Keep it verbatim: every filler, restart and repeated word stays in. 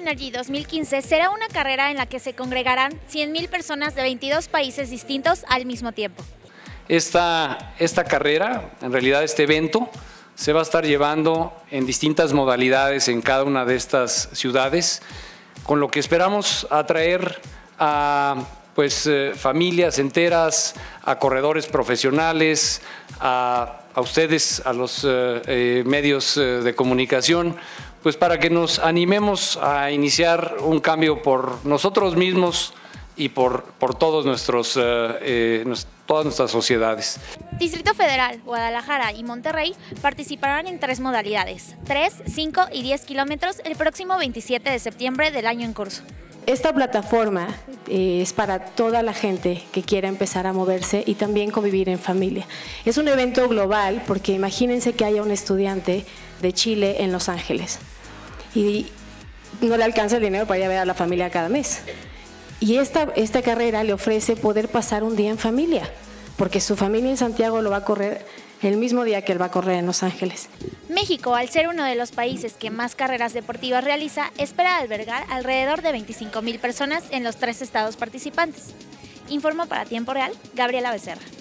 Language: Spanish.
Energy dos mil quince será una carrera en la que se congregarán cien mil personas de veintidós países distintos al mismo tiempo. Esta, esta carrera, en realidad este evento, se va a estar llevando en distintas modalidades en cada una de estas ciudades, con lo que esperamos atraer a pues, eh, familias enteras, a corredores profesionales, a, a ustedes, a los eh, eh, medios eh, de comunicación, pues para que nos animemos a iniciar un cambio por nosotros mismos y por, por todos nuestros, eh, eh, todas nuestras sociedades. Distrito Federal, Guadalajara y Monterrey participarán en tres modalidades, tres, cinco y diez kilómetros el próximo veintisiete de septiembre del año en curso. Esta plataforma eh, es para toda la gente que quiera empezar a moverse y también convivir en familia. Es un evento global porque imagínense que haya un estudiante de Chile en Los Ángeles y no le alcanza el dinero para ir a ver a la familia cada mes. Y esta, esta carrera le ofrece poder pasar un día en familia, porque su familia en Santiago lo va a correr el mismo día que él va a correr en Los Ángeles. México, al ser uno de los países que más carreras deportivas realiza, espera albergar alrededor de veinticinco mil personas en los tres estados participantes. Informó para Tiempo Real, Gabriela Becerra.